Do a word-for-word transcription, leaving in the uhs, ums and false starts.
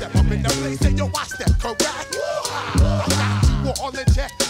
step up in the place and yo, I step correct. I got you on the jet.